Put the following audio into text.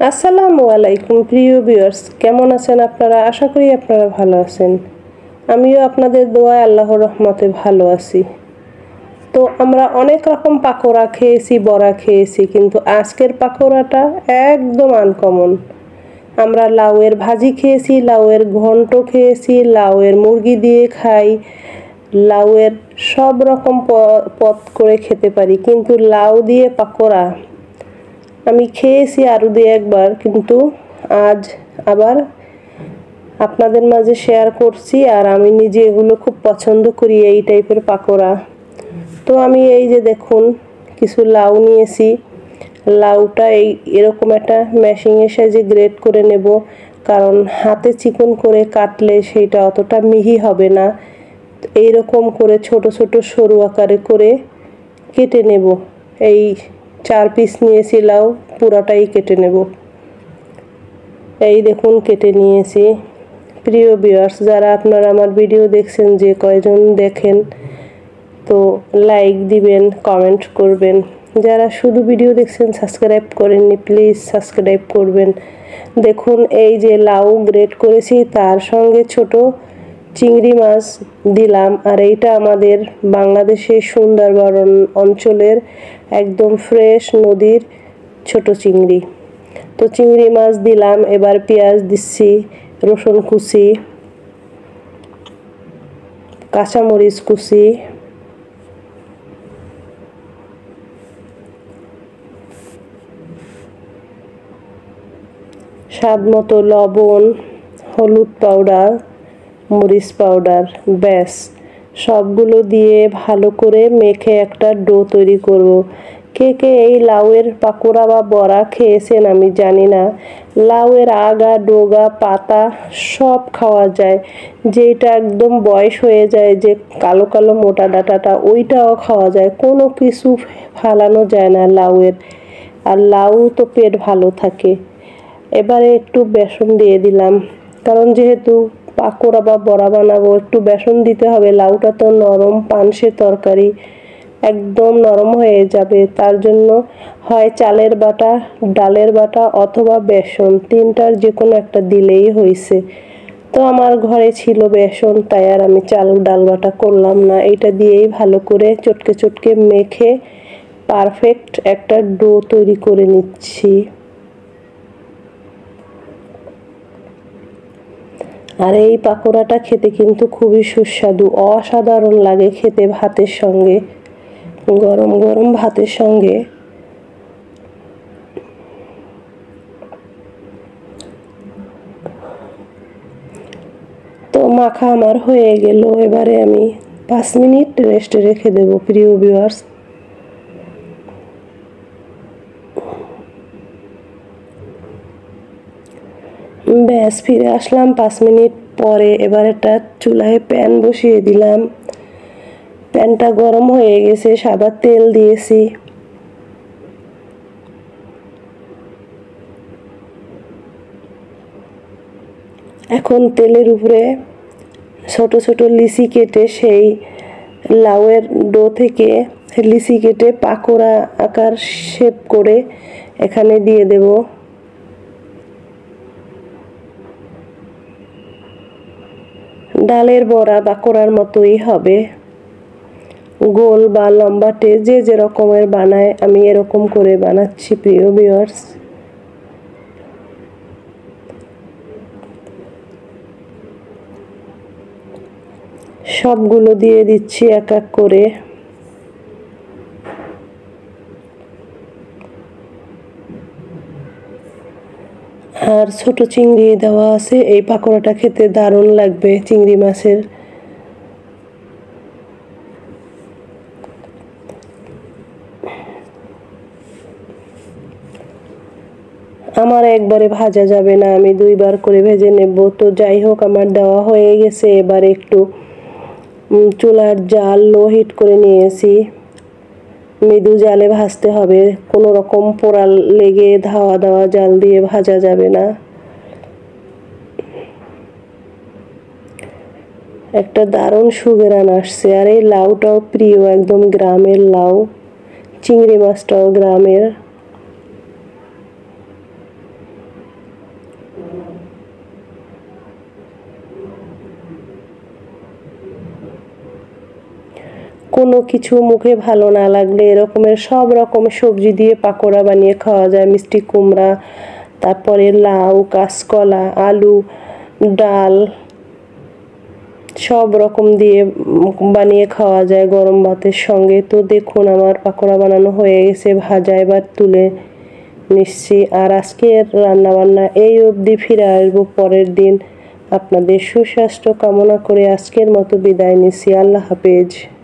আসসালামু আলাইকুম প্রিয় ভিউয়ার্স, কেমন আছেন আপনারা? আশা করি আপনারা ভালো আছেন। আমিও আপনাদের দোয়ায় আল্লাহর রহমতে ভালো আছি। তো আমরা অনেক রকম পাকোড়া খেয়েছি, বড়া খেয়েছি, কিন্তু আজকের পাকোড়াটা একদম আনকমন। আমরা লাউয়ের ভাজি খেয়েছি, লাউয়ের ঘন্ট খেয়েছি, লাউয়ের মুরগি দিয়ে খাই, লাউয়ের সব রকম পদ করে খেতে পারি, কিন্তু লাউ দিয়ে পাকোড়া আমি খেয়েছি আরও দুই একবার, কিন্তু আজ আবার আপনাদের মাঝে শেয়ার করছি। আর আমি নিজে এগুলো খুব পছন্দ করি, এই টাইপের পাকোড়া। তো আমি এই যে দেখুন কিছু লাউ নিয়েছি, লাউটা এরকম একটা মেশিনের সাহায্যে গ্রেট করে নেব, কারণ হাতে চিকন করে কাটলে সেটা অতটা মিহি হবে না। এইরকম করে ছোট ছোট সরু আকারে করে কেটে নেব। এই 4 পিস নিয়েছি লাউ, পুরাটাই কেটে নেব। এই দেখুন কেটে নিয়েছি। প্রিয় ভিউয়ার্স, যারা আপনারা আমার ভিডিও দেখছেন, যে কয়জন দেখেন, তো লাইক দিবেন, কমেন্ট করবেন। যারা শুধু ভিডিও দেখছেন সাবস্ক্রাইব করেননি, প্লিজ সাবস্ক্রাইব করবেন। দেখুন এই যে লাউ গ্রেট করেছি, তার সঙ্গে ছোট চিংড়ি মাছ দিলাম। আর এইটা আমাদের বাংলাদেশের সুন্দরবন অঞ্চলের একদম ফ্রেশ নদীর ছোট চিংড়ি। তো চিংড়ি মাছ দিলাম, এবার পেঁয়াজ দিচ্ছি, রসুন কুচি, কাঁচামরিচ কুচি, স্বাদ মতো লবণ, হলুদ পাউডার, মরিচ পাউডার, ব্যাস সবগুলো দিয়ে ভালো করে মেখে একটা ডো তৈরি করব। কে কে এই লাউয়ের পাকোড়া বা বড়া খেয়েছেন আমি জানি না। লাউয়ের আগা, ডোগা, পাতা সব খাওয়া যায়। যেটা একদম বয়স হয়ে যায়, যে কালো কালো মোটা ডাঁটাটা, ওইটাও খাওয়া যায়, কোনো কিছু ফালানো যায় না লাউয়ের। আর লাউ তো পেট ভালো থাকে। এবারে একটু বেসন দিয়ে দিলাম, কারণ যেহেতু পাকোড়া বা বড়া বানাবো, একটু বেসন দিতে হবে। লাউটা তো নরম পানসে তরকারি, একদম নরম হয়ে যাবে। তার জন্য হয় চালের বাটা, ডালের বাটা অথবা বেসন, তিনটার যে কোনো একটা দিলেই হয়েছে। তো আমার ঘরে ছিল বেসন, তাই আর আমি চাল ডাল বাটা করলাম না। এটা দিয়েই ভালো করে চটকে চটকে মেখে পারফেক্ট একটা ডো তৈরি করে নিচ্ছি। আর এই পাকোড়াটা খেতে কিন্তু খুবই সুস্বাদু, অসাধারণ লাগে খেতে ভাতের সঙ্গে, গরম গরম ভাতের সঙ্গে। তো মাখা আমার হয়ে গেল, এবারে আমি 5 মিনিট রেস্টে রেখে দেব। প্রিয় ভিউয়ার্স, ব্যাস ফিরে আসলাম 5 মিনিট পরে। এবার একটা চুলায় প্যান বসিয়ে দিলাম, প্যানটা গরম হয়ে গেছে, সাদা তেল দিয়েছি। এখন তেলের উপরে ছোট ছোট লিচি কেটে, সেই লাউয়ের ডো থেকে লিচি কেটে পাকোড়া আকার শেপ করে এখানে দিয়ে দেব। ডালের বড়া পাকোড়ার মতোই হবে, গোল বা লম্বাটে যে যে রকমের বানায়, আমি এরকম করে বানাচ্ছি। প্রিয় ভিউয়ার্স, সবগুলো দিয়ে দিচ্ছি এক এক করে। আর ছোট চিংড়ি দেওয়া আছে, এই পাকোড়াটা খেতে দারুণ লাগবে চিংড়ি মাছের। আমার একবারে ভাজা যাবে না, আমি দুইবার করে ভেজে নেব। তো যাই হোক, আমার দেওয়া হয়ে গেছে। এবার একটু চুলার জাল লো হিট করে নিয়েছি, মৃদু জালে ভাজতে হবে, কোনো রকম পোড়া লেগে ধাওয়া দেওয়া জাল দিয়ে ভাজা যাবে না। একটা দারুণ সুঘ্রাণ আসছে। আর এই লাউটাও প্রিয়, একদম গ্রামের লাউ, চিংড়ি মাছটাও গ্রামের। কোনো কিছু মুখে ভালো না লাগলে এরকমের সব রকম সবজি দিয়ে পাকোড়া বানিয়ে খাওয়া যায়। মিষ্টি কুমড়া, তারপরে লাউ, কাঁচকলা, আলু, ডাল সব রকম দিয়ে বানিয়ে খাওয়া যায় গরম ভাতের সঙ্গে। তো দেখুন আমার পাকোড়া বানানো হয়ে গেছে, ভাজা এবার তুলে নিচ্ছি। আর আজকের রান্নাবান্না এই অবধি, ফিরে আসবো পরের দিন। আপনাদের সুস্বাস্থ্য কামনা করে আজকের মতো বিদায় নিচ্ছি। আল্লাহ হাফেজ।